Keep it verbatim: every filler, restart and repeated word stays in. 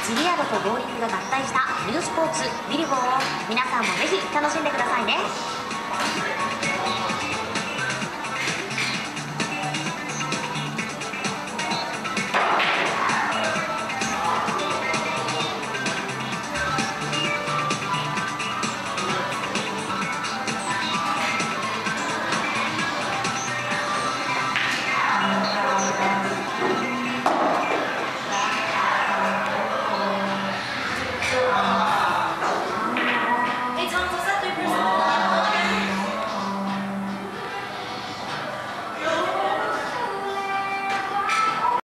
ビリヤードとボーリングが合体したニュースポーツビリボーを皆さんもぜひ楽しんでくださいね。 Uh...